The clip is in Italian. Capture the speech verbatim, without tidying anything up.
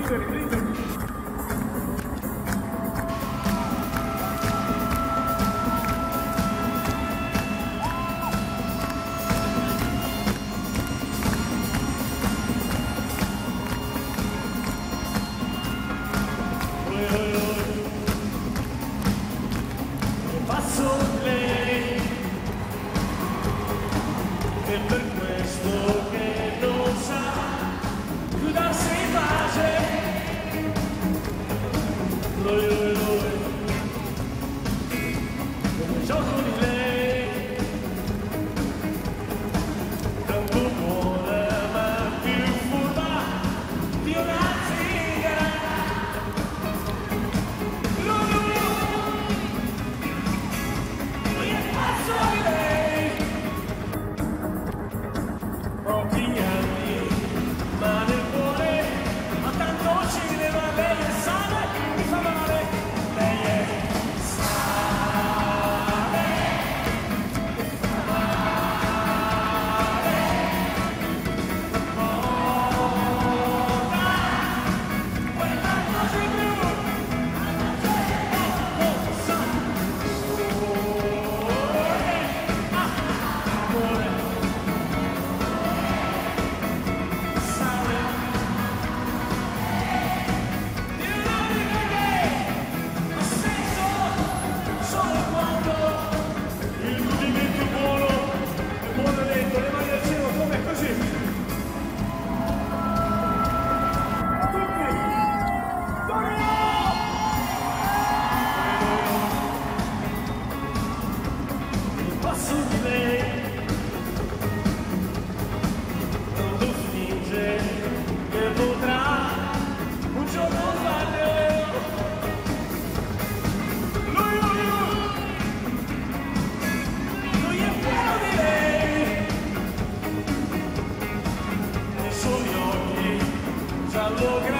liberi, liberi. Passo lei, e per questo che non sa chiudersi in pace. Lui, lui, lui, come gioco di lei, tanto buona ma più furba di una zingara. Lui, lui, lui è pazzo di lei. Pochi anni, ma nel cuore ha tanto cinema. Lei è sana, mi fa male. Lei è sana, mi fa male. Moda, quella cosa in blu, oh, sa, amore, ah, amore. Giallo